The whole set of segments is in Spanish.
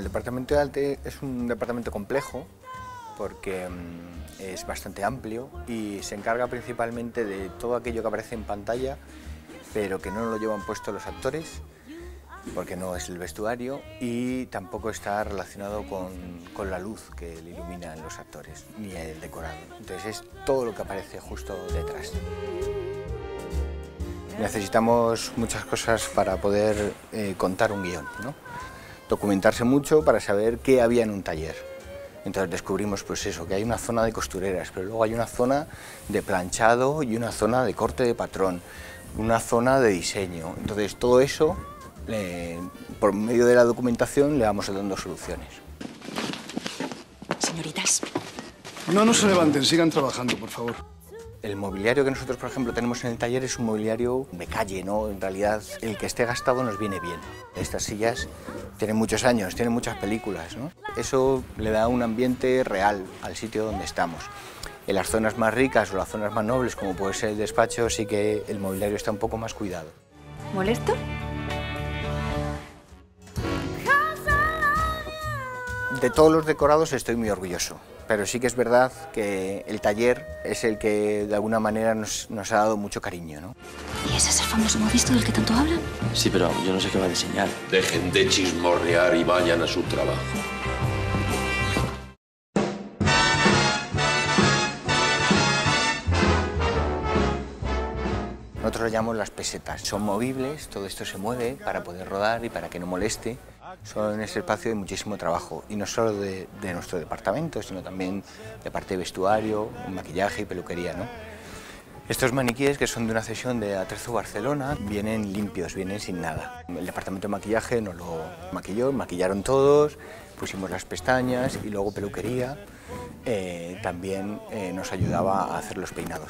departamento de arte es un departamento complejo porque es bastante amplio y se encarga principalmente de todo aquello que aparece en pantalla, pero que no lo llevan puesto los actores, porque no es el vestuario y tampoco está relacionado con la luz que le ilumina a los actores, ni el decorado. Entonces es todo lo que aparece justo detrás. Necesitamos muchas cosas para poder contar un guión, ¿no? Documentarse mucho para saber qué había en un taller. Entonces descubrimos pues eso, que hay una zona de costureras, pero luego hay una zona de planchado y una zona de corte de patrón, una zona de diseño. Entonces todo eso, por medio de la documentación, le vamos dando soluciones. Señoritas. No se levanten, sigan trabajando, por favor. El mobiliario que nosotros, por ejemplo, tenemos en el taller es un mobiliario de calle, ¿no? En realidad, el que esté gastado nos viene bien. Estas sillas tienen muchos años, tienen muchas películas, ¿no? Eso le da un ambiente real al sitio donde estamos. En las zonas más ricas o las zonas más nobles, como puede ser el despacho, sí que el mobiliario está un poco más cuidado. ¿Molesto? De todos los decorados estoy muy orgulloso, pero sí que es verdad que el taller es el que de alguna manera nos ha dado mucho cariño, ¿no? ¿Y ese es el famoso Movisto del que tanto hablan? Sí, pero yo no sé qué va a diseñar. Dejen de chismorrear y vayan a su trabajo. Nosotros lo llamamos las pesetas. Son movibles, todo esto se mueve para poder rodar y para que no moleste. Son ese espacio de muchísimo trabajo, y no solo de nuestro departamento, sino también de parte de vestuario, maquillaje y peluquería, ¿no? Estos maniquíes, que son de una cesión de Atrezo Barcelona, vienen limpios, vienen sin nada. El departamento de maquillaje nos lo maquilló, maquillaron todos, pusimos las pestañas y luego peluquería también nos ayudaba a hacer los peinados.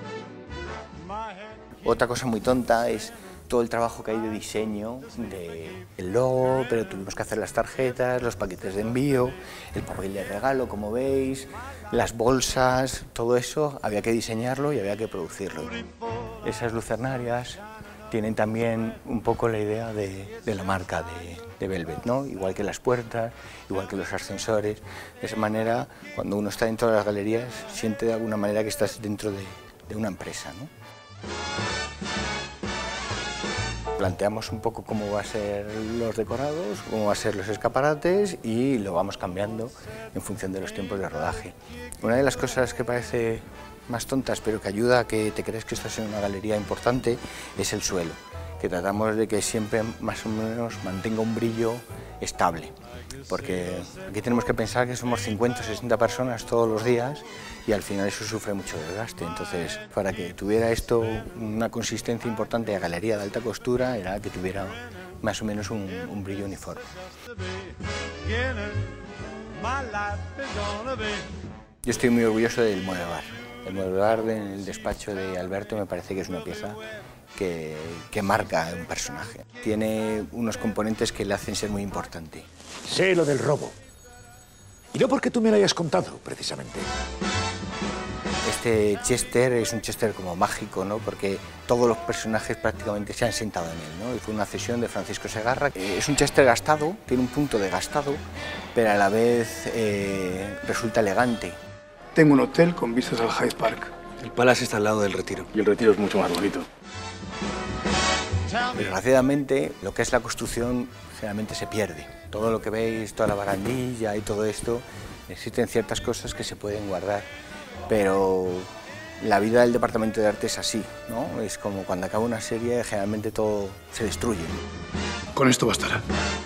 Otra cosa muy tonta es todo el trabajo que hay de diseño del logo, pero tuvimos que hacer las tarjetas, los paquetes de envío, el papel de regalo, como veis, las bolsas, todo eso había que diseñarlo y había que producirlo. Esas lucernarias tienen también un poco la idea de la marca de Velvet, ¿no? Igual que las puertas, igual que los ascensores. De esa manera, cuando uno está dentro de las galerías, siente de alguna manera que estás dentro de una empresa, ¿no? Planteamos un poco cómo va a ser los decorados, cómo va a ser los escaparates y lo vamos cambiando en función de los tiempos de rodaje. Una de las cosas que parece más tontas, pero que ayuda a que te creas que estás en una galería importante, es el suelo, que tratamos de que siempre más o menos mantenga un brillo estable, porque aquí tenemos que pensar que somos 50 o 60 personas todos los días y al final eso sufre mucho desgaste. Entonces, para que tuviera esto una consistencia importante a galería de alta costura, era que tuviera más o menos un brillo uniforme. Yo estoy muy orgulloso del mueble bar. El mueble bar del despacho de Alberto me parece que es una pieza que marca un personaje. Tiene unos componentes que le hacen ser muy importante. Sé lo del robo. Y no porque tú me lo hayas contado, precisamente. Este Chester es un Chester como mágico, ¿no? Porque todos los personajes prácticamente se han sentado en él, ¿no? Fue una cesión de Francisco Segarra. Es un Chester gastado, tiene un punto de gastado, pero a la vez resulta elegante. Tengo un hotel con vistas al Hyde Park. El Palace está al lado del Retiro. Y el Retiro es mucho más bonito. Desgraciadamente, lo que es la construcción generalmente se pierde. Todo lo que veis, toda la barandilla y todo esto, existen ciertas cosas que se pueden guardar, pero la vida del departamento de arte es así, ¿no? Es como cuando acaba una serie, generalmente todo se destruye. Con esto bastará.